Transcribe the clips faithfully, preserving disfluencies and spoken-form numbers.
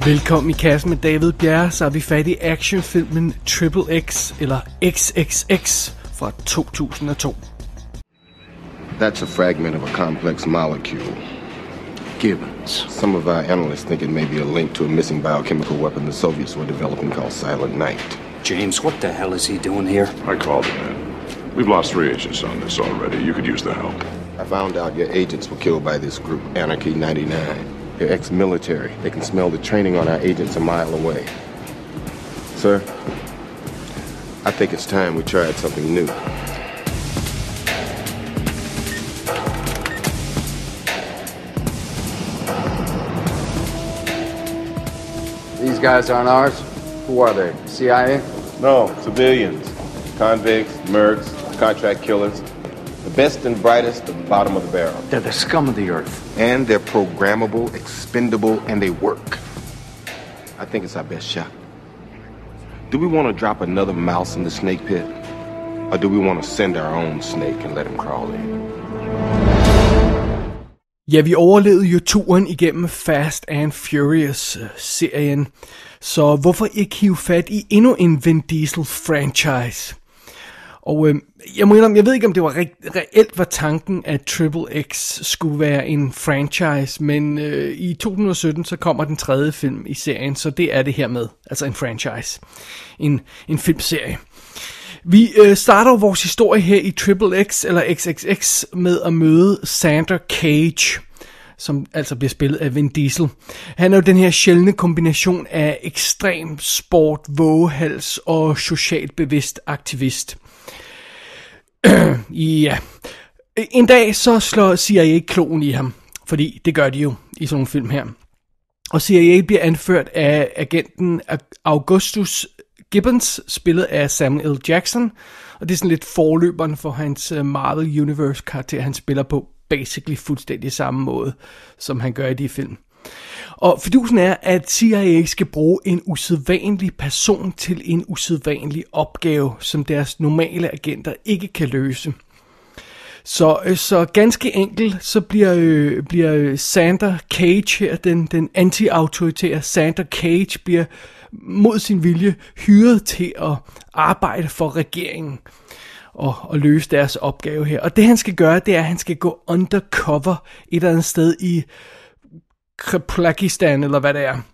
Velkommen i kassen med David Bjerre, så er vi fat i actionfilmen Triple X, eller X X X fra to tusind og to. That's a fragment of a complex molecule. Gibbons. Some of our analysts think it may be a link to a missing biochemical weapon the Soviets were developing called Silent Night. James, what the hell is he doing here? I called him in. We've lost three agents on this already. You could use the help. I found out your agents were killed by this group, Anarchy ninety-nine. They're ex-military. They can smell the training on our agents a mile away. Sir, I think it's time we tried something new. These guys aren't ours? Who are they? C I A? No, civilians. Convicts, mercs, contract killers. The best and brightest at the bottom of the barrel. They're the scum of the earth. And they're programmable, expendable, and they work. I think it's our best shot. Do we want to drop another mouse in the snake pit? Or do we want to send our own snake and let him crawl in? Ja, vi overlevede jo turen igennem Fast and Furious-serien, så hvorfor ikke hive fat i endnu en Vin Diesel-franchise? Og øh, jeg må indrømme, jeg ved ikke, om det var re- reelt var tanken, at Triple X skulle være en franchise, men øh, i to tusind og sytten så kommer den tredje film i serien, så det er det her med, altså en franchise, en, en filmserie. Vi øh, starter vores historie her i Triple X, eller X X X, med at møde Xander Cage, som altså bliver spillet af Vin Diesel. Han er jo den her sjældne kombination af ekstrem sport, vågehals og socialt bevidst aktivist. Ja. En dag så slår C I A kloen i ham, fordi det gør de jo i sådan nogle film her. Og C I A bliver anført af agenten Augustus Gibbons, spillet af Samuel L. Jackson, og det er sådan lidt forløberen for hans Marvel Universe karakter, han spiller på basically fuldstændig samme måde, som han gør i de film. Og fidusen er, at C I A skal bruge en usædvanlig person til en usædvanlig opgave, som deres normale agenter ikke kan løse. Så, så ganske enkelt, så bliver, øh, bliver Xander Cage her, den, den anti-autoritære Xander Cage, bliver mod sin vilje hyret til at arbejde for regeringen og, og løse deres opgave her. Og det han skal gøre, det er, at han skal gå undercover et eller andet sted i Kreplakistan, eller hvad det er.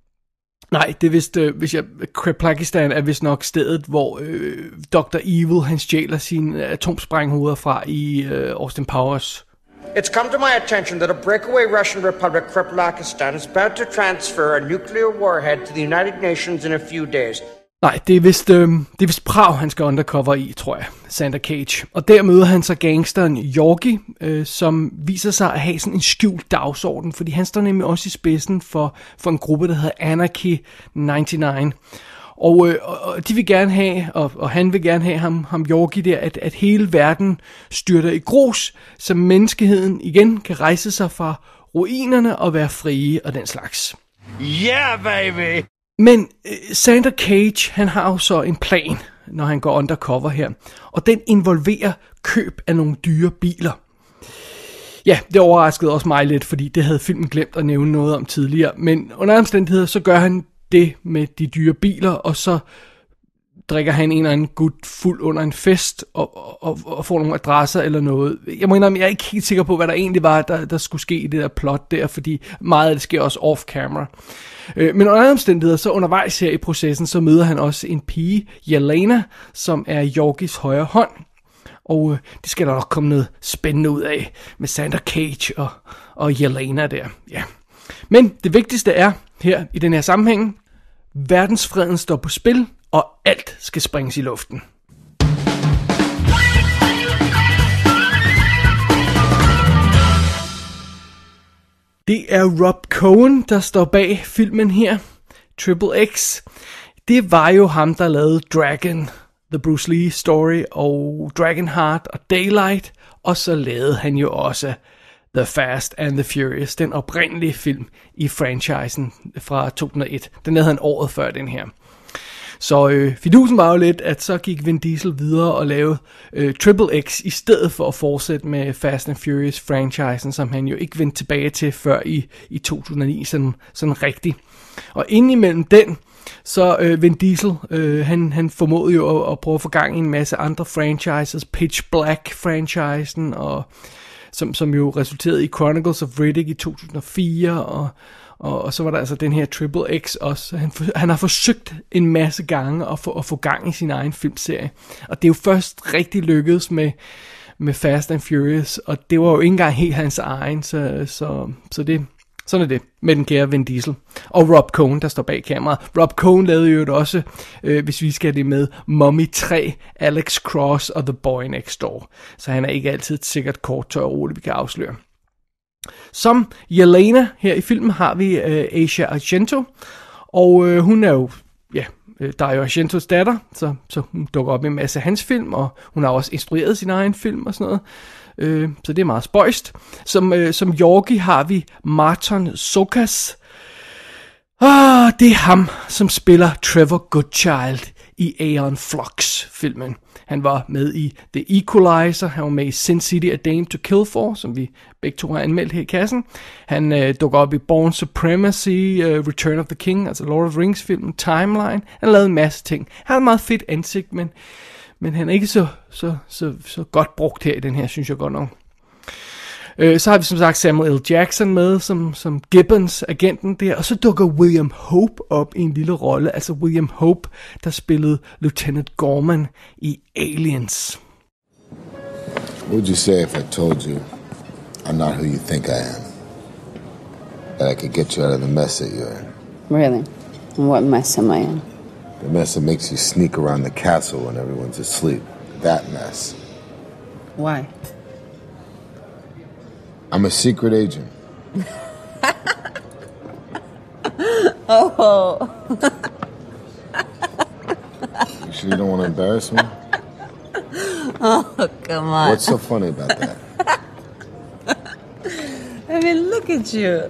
Nej, det er vist, øh, hvis jeg, Kreplakistan er vist nok stedet, hvor øh, doktor Evil, han stjæler sine atomsprænghoveder fra i øh, Austin Powers. It's come to my attention that a breakaway Russian republic, Kreplakistan, is about to transfer a nuclear warhead to the United Nations in a few days. Nej, det er vist, øh, det er vist Prag, han skal undercover i, tror jeg, Xander Cage. Og der møder han så gangsteren Yorgi, øh, som viser sig at have sådan en skjult dagsorden, fordi han står nemlig også i spidsen for, for en gruppe, der hedder Anarchy nioghalvfems. Og, øh, og de vil gerne have, og, og han vil gerne have ham, ham Yorgi der, at, at hele verden styrter i grus, så menneskeheden igen kan rejse sig fra ruinerne og være frie og den slags. Yeah, baby! Men uh, Xander Cage, han har jo så en plan, når han går undercover her. Og den involverer køb af nogle dyre biler. Ja, det overraskede også mig lidt, fordi det havde filmen glemt at nævne noget om tidligere. Men under omstændigheder, så gør han det med de dyre biler, og så drikker han en eller anden gut fuld under en fest, og, og, og får nogle adresser eller noget. Jeg må indrømme, jeg er ikke helt sikker på, hvad der egentlig var, der, der skulle ske i det der plot der, fordi meget af det sker også off-camera. Men under omstændigheder, så undervejs her i processen, så møder han også en pige, Yelena, som er Yorgis højre hånd. Og øh, det skal der nok komme noget spændende ud af med Xander Cage og, og Yelena der. Ja. Men det vigtigste er her i den her sammenhæng, verdensfreden står på spil, og alt skal springes i luften. Det er Rob Cohen, der står bag filmen her, Triple X. Det var jo ham, der lavede Dragon, The Bruce Lee Story, og Dragonheart og Daylight. Og så lavede han jo også The Fast and the Furious, den oprindelige film i franchisen fra to tusind og et. Den lavede han året før den her. Så øh, fidusen var jo lidt, at så gik Vin Diesel videre og lavede øh, Triple X, i stedet for at fortsætte med Fast and Furious-franchisen, som han jo ikke vendte tilbage til før i, i to tusind og ni, sådan, sådan rigtigt. Og indimellem den, så øh, Vin Diesel, øh, han, han formåede jo at, at prøve at få gang i en masse andre franchises, Pitch Black-franchisen, og, som, som jo resulterede i Chronicles of Riddick i to tusind og fire, og, og, og så var der altså den her Triple X også. Han, han har forsøgt en masse gange at få, at få gang i sin egen filmserie, og det er jo først rigtig lykkedes med, med Fast and Furious, og det var jo ikke engang helt hans egen, så, så, så det... Sådan er det med den kære Vin Diesel. Og Rob Cohen, der står bag kameraet. Rob Cohen lavede jo også, øh, hvis vi skal have det med, Mummy tre, Alex Cross og The Boy Next Door. Så han er ikke altid et sikkert kort tør roligt, vi kan afsløre. Som Yelena her i filmen har vi øh, Asia Argento. Og øh, hun er jo, ja, Dario Argentos datter, så, så hun dukker op i en masse af hans film, og hun har også instrueret sin egen film og sådan noget. Øh, så det er meget spøjst. Som, øh, som Yorkie har vi Marton Sokas. Ah, det er ham, som spiller Trevor Goodchild i Aeon Flux-filmen. Han var med i The Equalizer, han var med i Sin City, A Dame to Kill For, som vi begge to har anmeldt her i kassen. Han øh, dukker op i Born Supremacy, uh, Return of the King, altså Lord of the Rings-filmen, Timeline. Han har lavet en masse ting. Han har et meget fedt ansigt, men... Men han er ikke så, så, så, så godt brugt her i den her, synes jeg godt nok. Øh, så har vi som sagt Samuel L. Jackson med, som, som Gibbons, agenten der. Og så dukker William Hope op i en lille rolle. Altså William Hope, der spillede Lieutenant Gorman i Aliens. What would you say if I told you I'm not who you think I am? That I could get you out of the mess that you're in? Really? And what mess am I in? The mess that makes you sneak around the castle when everyone's asleep. That mess. Why? I'm a secret agent. Oh. You sure you don't want to embarrass me? Oh, come on. What's so funny about that? I mean, look at you.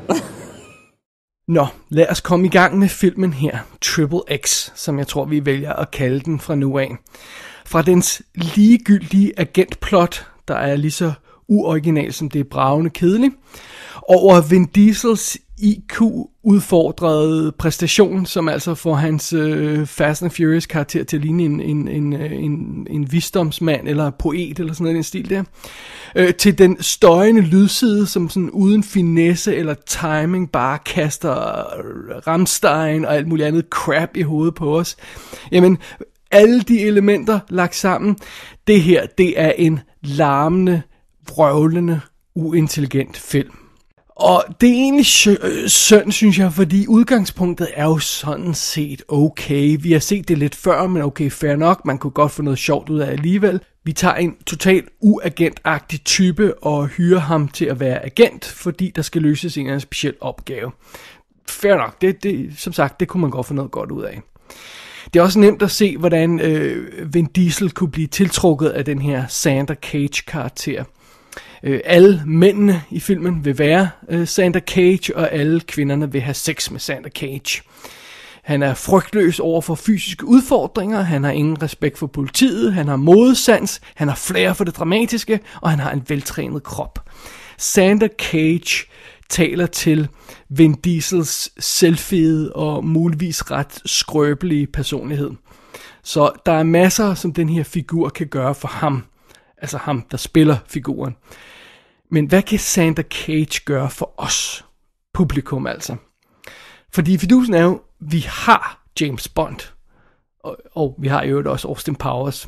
Nå, lad os komme i gang med filmen her, Triple X, som jeg tror, vi vælger at kalde den fra nu af. Fra dens ligegyldige agentplot, der er lige så uoriginal som det er bragende kedeligt, over Vin Diesels I Q-udfordrede præstation, som altså får hans øh, Fast and Furious karakter til at ligne en, en, en, en, en visdomsmand eller poet eller sådan noget i den stil der, øh, til den støjende lydside, som sådan uden finesse eller timing bare kaster Rammstein og alt muligt andet crap i hovedet på os. Jamen, alle de elementer lagt sammen, det her, det er en larmende, vrøvlende, uintelligent film. Og det er egentlig synd, synes jeg, fordi udgangspunktet er jo sådan set okay. Vi har set det lidt før, men okay, fair nok. Man kunne godt få noget sjovt ud af alligevel. Vi tager en totalt uagentagtig type og hyrer ham til at være agent, fordi der skal løses en eller anden speciel opgave. Fair nok, det, det, som sagt, det kunne man godt få noget godt ud af. Det er også nemt at se, hvordan øh, Vin Diesel kunne blive tiltrukket af den her Xander Cage-karakter. Øh, alle mændene i filmen vil være øh, Xander Cage, og alle kvinderne vil have sex med Xander Cage. Han er frygtløs over for fysiske udfordringer, han har ingen respekt for politiet, han har modesans, han har flair for det dramatiske, og han har en veltrænet krop. Xander Cage taler til Vin Diesels selvfede og muligvis ret skrøbelige personlighed. Så der er masser, som den her figur kan gøre for ham. Altså ham, der spiller figuren. Men hvad kan Xander Cage gøre for os? Publikum altså. Fordi fidusen er jo, vi har James Bond. Og, og vi har jo også Austin Powers.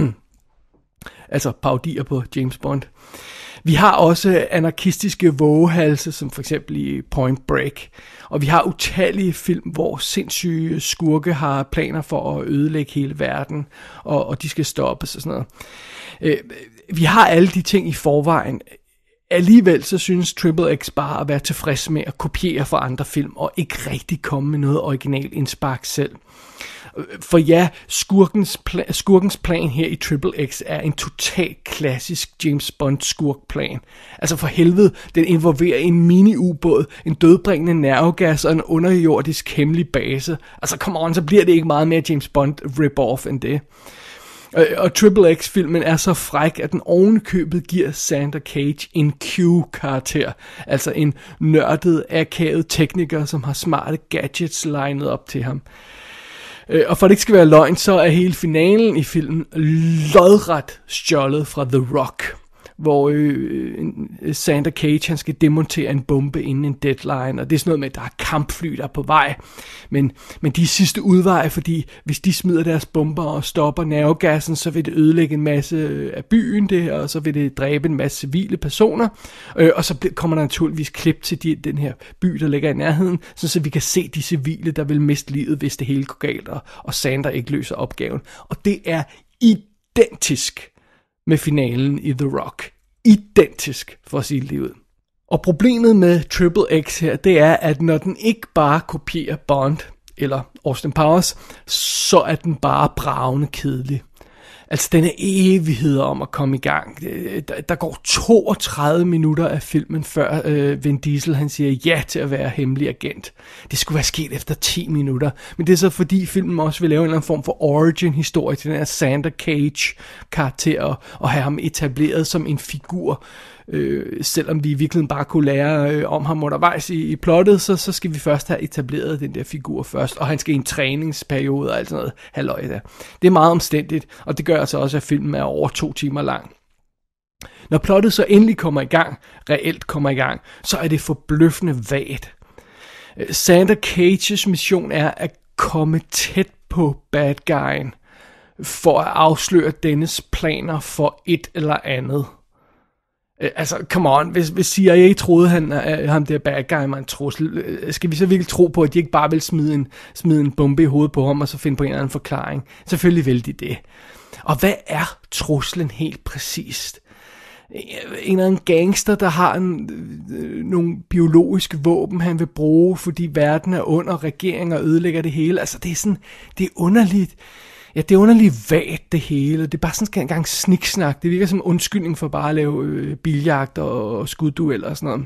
Altså parodier på James Bond. Vi har også anarkistiske vågehalse, som for eksempel i Point Break. Og vi har utallige film, hvor sindssyge skurke har planer for at ødelægge hele verden, og, og de skal stoppes og sådan noget. Øh, vi har alle de ting i forvejen. alligevel så synes Triple X bare at være tilfreds med at kopiere fra andre film, og ikke rigtig komme med noget original indspark selv. For ja, skurkens, pla- skurkens plan her i Triple X er en total klassisk James Bond skurkplan. Altså for helvede, den involverer en mini-ubåd, en dødbringende nervegas og en underjordisk hemmelig base. Altså come on, så bliver det ikke meget mere James Bond rip-off end det. Og Triple X-filmen er så fræk, at den ovenikøbet giver Xander Cage en Q-karakter. Altså en nørdet, akavet tekniker, som har smarte gadgets legnet op til ham. Og for det ikke skal være løgn, så er hele finalen i filmen lodret stjålet fra The Rock, hvor øh, Xander Cage han skal demontere en bombe inden en deadline, og det er sådan noget med, at der er kampfly, der er på vej, men, men de er sidste udvej, fordi hvis de smider deres bomber og stopper nervegassen, så vil det ødelægge en masse af byen, det, og så vil det dræbe en masse civile personer, øh, og så kommer der naturligvis klip til de, den her by, der ligger i nærheden, så vi kan se de civile, der vil miste livet, hvis det hele går galt, og, og Xander ikke løser opgaven, og det er identisk med finalen i The Rock. Identisk, for at sige det ud. Og problemet med Triple X her, det er, at når den ikke bare kopierer Bond, eller Austin Powers, så er den bare bravende kedelig. Altså, den er evigheder om at komme i gang. Der, der går toogtredive minutter af filmen, før øh, Vin Diesel han siger ja til at være hemmelig agent. Det skulle være sket efter ti minutter. Men det er så fordi filmen også vil lave en eller anden form for origin-historie til den her Xander Cage-karakter, og, og have ham etableret som en figur. Øh, selvom vi i virkeligheden bare kunne lære øh, om ham undervejs i, i plottet, så, så skal vi først have etableret den der figur først, og han skal i en træningsperiode og alt sådan noget halløj der. Det er meget omstændigt, og det gør altså også, at filmen er over to timer lang. Når plottet så endelig kommer i gang, reelt kommer i gang, så er det forbløffende vagt. Xander Cages mission er at komme tæt på bad guyen, for at afsløre dennes planer for et eller andet. Altså, come on, hvis, hvis C I A troede, han er ham der bad guy med en trussel, skal vi så virkelig tro på, at de ikke bare vil smide en, smide en bombe i hovedet på ham, og så finde på en eller anden forklaring? Selvfølgelig vil de det. Og hvad er truslen helt præcist? En eller anden gangster, der har en, nogle biologiske våben, han vil bruge, fordi verden er under regering og ødelægger det hele. Altså, det er sådan, det er underligt. Ja, det er underligt vagt det hele. Det er bare sådan en gang sniksnak. Det virker som en undskyldning for bare at lave øh, biljagt og, og skuddueller og sådan noget.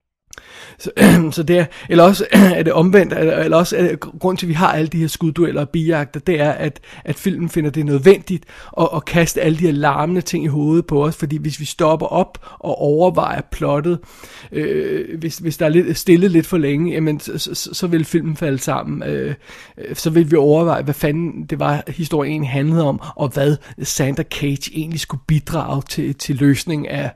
Så, øh, så det er, eller også er det omvendt, eller også er det, grund til, at vi har alle de her skuddueller og biljagter, det er, at, at filmen finder det nødvendigt at, at kaste alle de her larmende ting i hovedet på os, fordi hvis vi stopper op og overvejer plottet, øh, hvis, hvis der er lidt, stille lidt for længe, jamen, så, så, så vil filmen falde sammen. Øh, så vil vi overveje, hvad fanden det var, historien egentlig handlede om, og hvad Xander Cage egentlig skulle bidrage til, til løsning af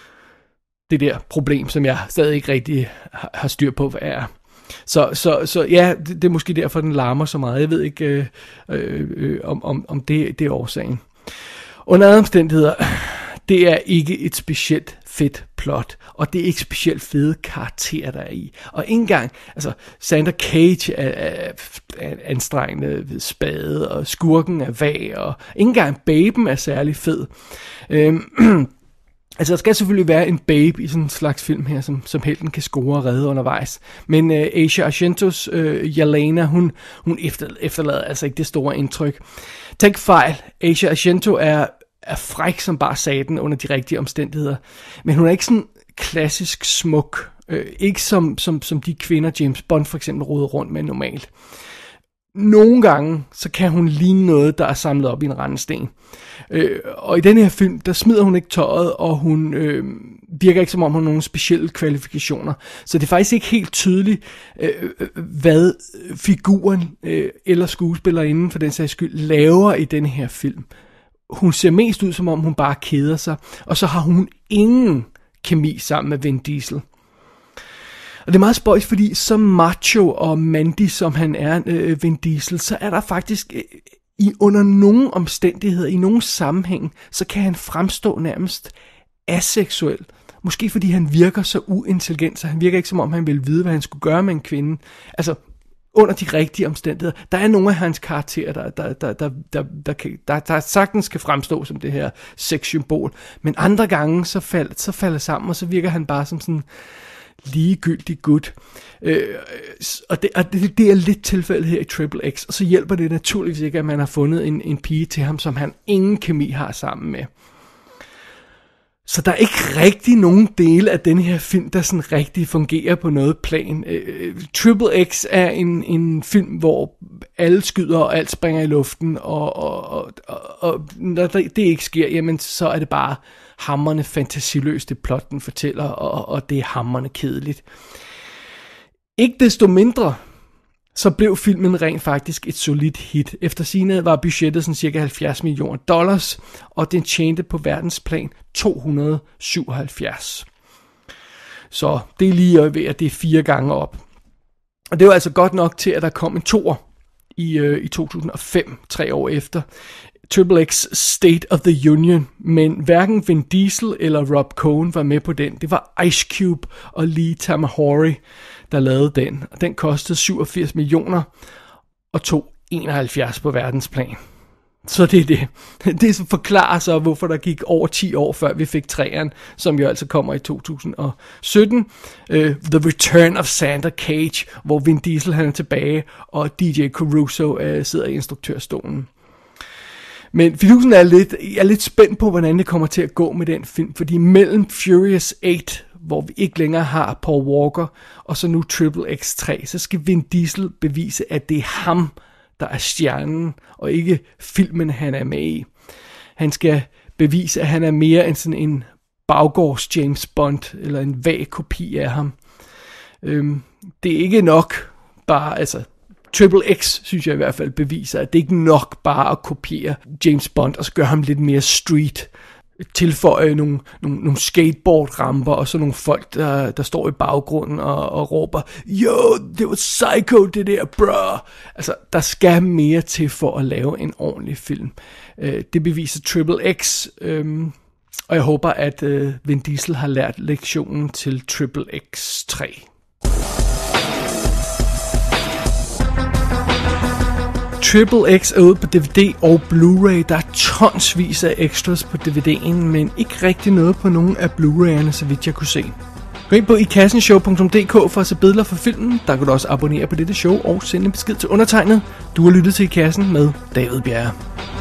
det der problem, som jeg stadig ikke rigtig har styr på, hvad er. Så, så, så ja, det, det er måske derfor, den larmer så meget. Jeg ved ikke, øh, øh, om, om, om det, det er årsagen. Under andre omstændigheder, det er ikke et specielt fedt plot, og det er ikke specielt fede karakterer, der er i. Og ikke engang, altså, Xander Cage er, er, er anstrengende spade, og skurken er vag, og ikke engang baben er særlig fed. Øhm, Altså, der skal selvfølgelig være en babe i sådan en slags film her, som, som helten kan score og redde undervejs. Men uh, Asia Argentos uh, Yelena, hun, hun efter, efterlader altså ikke det store indtryk. Tag fejl, Asia Argento er, er fræk som bare satan under de rigtige omstændigheder. Men hun er ikke sådan klassisk smuk. Uh, ikke som, som, som de kvinder, James Bond for eksempel, roder rundt med normalt. Nogle gange, så kan hun ligne noget, der er samlet op i en rendesten. Øh, og i den her film, der smider hun ikke tøjet, og hun øh, virker ikke som om hun har nogle specielle kvalifikationer. Så det er faktisk ikke helt tydeligt, øh, hvad figuren øh, eller skuespillerinden for den sags skyld laver i den her film. Hun ser mest ud, som om hun bare keder sig, og så har hun ingen kemi sammen med Vin Diesel. Og det er meget spøjs, fordi så macho og mandig, som han er, øh, Vin Diesel, så er der faktisk øh, i under nogle omstændigheder, i nogle sammenhæng, så kan han fremstå nærmest aseksuel. Måske fordi han virker så uintelligent, så han virker ikke som om han ville vide, hvad han skulle gøre med en kvinde. Altså, under de rigtige omstændigheder. Der er nogle af hans karakterer, der, der, der, der, der, der, kan, der, der sagtens kan fremstå som det her sexsymbol, men andre gange, så, fald, så falder sammen, og så virker han bare som sådan ligegyldig gut. Øh, og det, og det, det er lidt tilfældet her i Triple X, og så hjælper det naturligvis ikke, at man har fundet en, en pige til ham, som han ingen kemi har sammen med. Så der er ikke rigtig nogen dele af den her film, der sådan rigtig fungerer på noget plan. Øh, Triple X er en, en film, hvor alle skyder, og alt springer i luften, og, og, og, og, og når det ikke sker, jamen så er det bare hamrende fantasiløst, det plot den fortæller, og, og det er hamrende kedeligt. Ikke desto mindre, så blev filmen rent faktisk et solidt hit. Efter sigende var budgettet sådan cirka halvfjerds millioner dollars, og den tjente på verdensplan to hundrede syvoghalvfjerds. Så det er lige ved, at det er fire gange op. Og det var altså godt nok til, at der kom en toer i, øh, i to tusind og fem, tre år efter. Triple X State of the Union, men hverken Vin Diesel eller Rob Cohen var med på den. Det var Ice Cube og Lee Tamahori, der lavede den. Og den kostede syvogfirs millioner og tog enoghalvfjerds på verdensplan. Så det er det. Det forklarer så, hvorfor der gik over ti år, før vi fik træeren, som jo altså kommer i to tusind og sytten. Uh, The Return of Xander Cage, hvor Vin Diesel han er tilbage, og D J Caruso uh, sidder i instruktørstolen. Men fidusen er lidt, jeg er lidt spændt på, hvordan det kommer til at gå med den film, fordi mellem Furious otte, hvor vi ikke længere har Paul Walker, og så nu Triple X tre, så skal Vin Diesel bevise, at det er ham, der er stjernen, og ikke filmen, han er med i. Han skal bevise, at han er mere end sådan en baggårds James Bond, eller en vag kopi af ham. Øhm, det er ikke nok bare, altså Triple X, synes jeg i hvert fald, beviser, at det ikke er nok bare at kopiere James Bond, og så gøre ham lidt mere street. Tilføje nogle, nogle, nogle skateboard-ramper, og så nogle folk, der, der står i baggrunden og, og råber, yo, det var psycho, det der, bro. Altså, der skal mere til for at lave en ordentlig film. Øh, det beviser Triple X, øh, og jeg håber, at øh, Vin Diesel har lært lektionen til Triple X tre. Triple X er ude på D V D og Blu-ray. Der er tonsvis af extras på D V D'en, men ikke rigtig noget på nogen af Blu-ray'erne, så vidt jeg kunne se. Gå ind på i kassen show punktum d k for at se billeder fra filmen. Der kan du også abonnere på dette show og sende en besked til undertegnet. Du har lyttet til I Kassen med David Bjerre.